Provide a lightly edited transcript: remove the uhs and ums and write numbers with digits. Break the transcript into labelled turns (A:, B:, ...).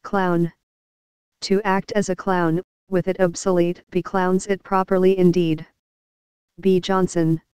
A: Clown. To act as a clown, with it obsolete, beclowns it properly indeed. B. Johnson.